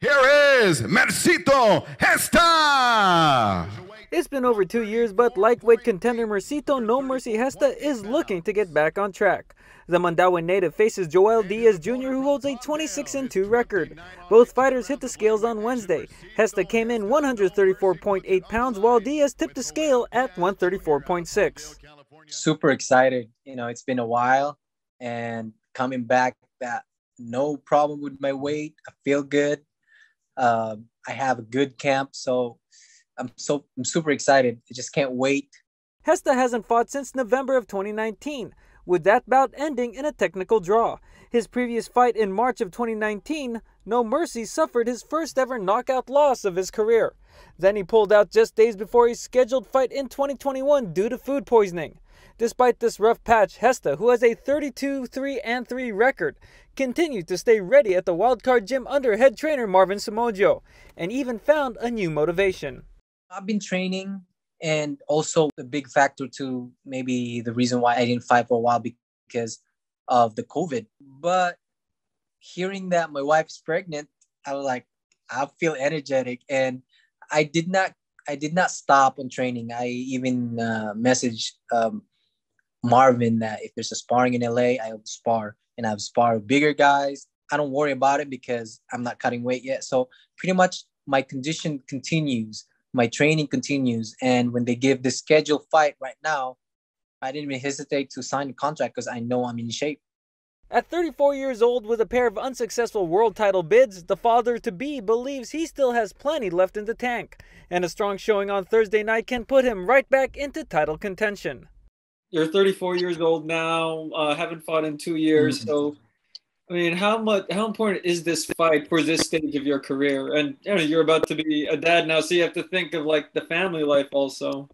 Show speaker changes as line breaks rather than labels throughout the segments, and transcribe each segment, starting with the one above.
Here is Mercito Gesta!
It's been over 2 years, but lightweight contender Mercito No Mercy Gesta is looking to get back on track. The Mandaue native faces Joel Diaz Jr., who holds a 26-2 record. Both fighters hit the scales on Wednesday. Gesta came in 134.8 pounds, while Diaz tipped the scale at 134.6.
Super excited. It's been a while, and coming back, that no problem with my weight. I feel good. I have a good camp, so I'm super excited. I just can't wait.
Gesta hasn't fought since November of 2019, with that bout ending in a technical draw. His previous fight in March of 2019, No Mercy suffered his first ever knockout loss of his career. Then he pulled out just days before his scheduled fight in 2021 due to food poisoning. Despite this rough patch, Gesta, who has a 32-3-3 record, continued to stay ready at the wildcard gym under head trainer Marvin Samodio, and even found a new motivation.
I've been training, and also a big factor to maybe the reason why I didn't fight for a while because of the COVID. But hearing that my wife's pregnant, I was like, I feel energetic, and I did not stop on training. I even messaged Marvin that if there's a sparring in LA, I would spar, and I've sparred with bigger guys. I don't worry about it because I'm not cutting weight yet. So pretty much my condition continues. My training continues. And when they give the scheduled fight right now, I didn't even hesitate to sign the contract because I know I'm in shape.
At 34 years old with a pair of unsuccessful world title bids, the father-to-be believes he still has plenty left in the tank. And a strong showing on Thursday night can put him right back into title contention.
You're 34 years old now, haven't fought in 2 years. So, I mean, how important is this fight for this stage of your career? And you're about to be a dad now, so you have to think of like the family life also.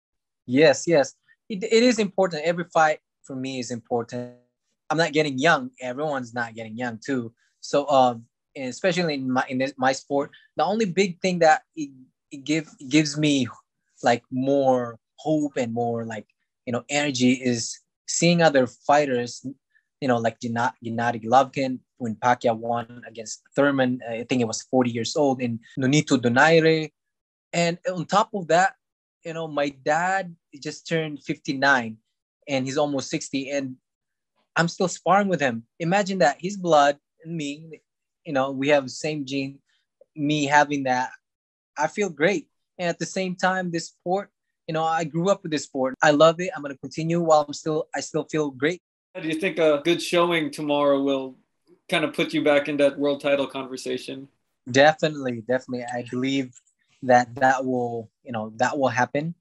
Yes. It is important. Every fight for me is important. I'm not getting young. Everyone's not getting young too. So, and especially in my sport, the only big thing that it gives me like more hope and more like energy is seeing other fighters, like Gennady Golovkin when Pacquiao won against Thurman. I think it was 40 years old, in Nonito Donaire. And on top of that, my dad just turned 59 and he's almost 60, and I'm still sparring with him. Imagine that, his blood and me, we have the same gene. Me having that, I feel great. And at the same time, this sport, I grew up with this sport. I love it. I'm going to continue while I still feel great.
Do you think a good showing tomorrow will kind of put you back in that world title conversation?
Definitely. I believe that will happen.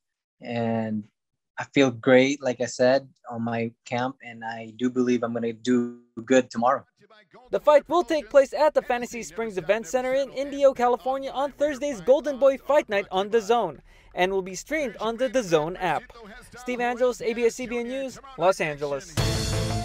And I feel great, like I said, on my camp. And I do believe I'm going to do good tomorrow.
The fight will take place at the Fantasy Springs Event Center in Indio, California on Thursday's Golden Boy Fight Night on DAZN, and will be streamed on the DAZN app. Steve Angeles, ABS-CBN News, Los Angeles.